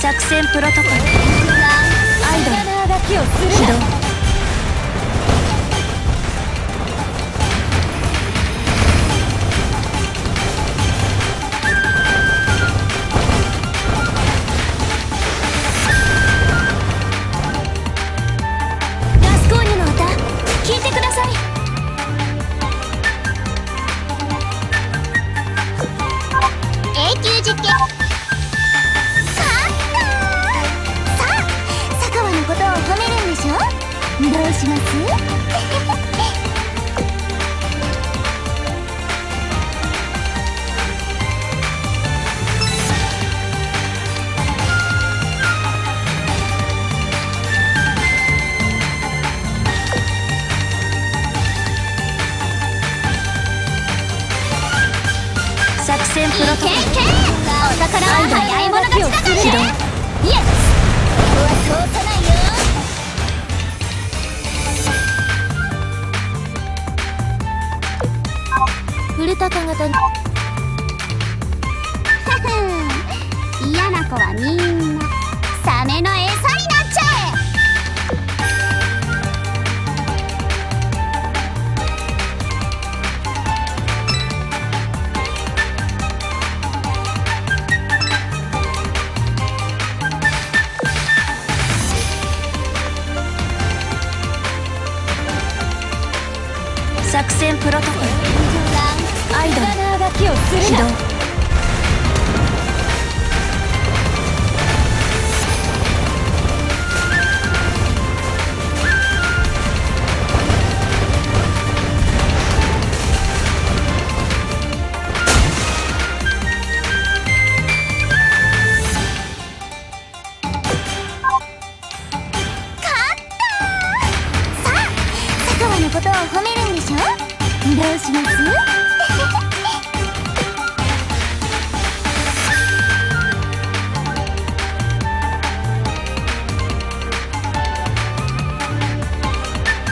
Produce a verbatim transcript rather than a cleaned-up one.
作戦プロトコルアイドル起動。ガスコーニュの歌聞いてください。永久実験。どうします作戦プロトコルお宝は早い者勝ちだからね。イエス、ここは通さないよ。フルタカ型に嫌な子はみんなサメの餌になっちゃえ。作戦プロトコルアイドル起動。ことを褒めるんでしょ。どうします？